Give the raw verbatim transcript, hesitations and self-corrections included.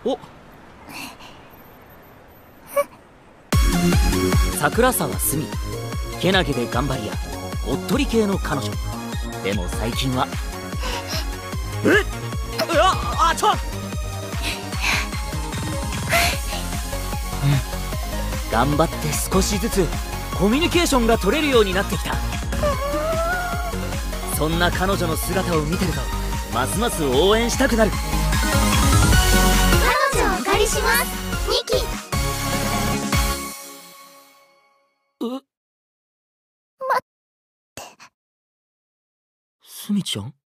お桜沢すみ、けなげで頑張り屋、おっとり系の彼女。でも最近はえっああちょっ頑張って少しずつコミュニケーションが取れるようになってきた。そんな彼女の姿を見てるとますます応援したくなる。 彼女をお借りします、ニキ。 う待って、すみちゃん。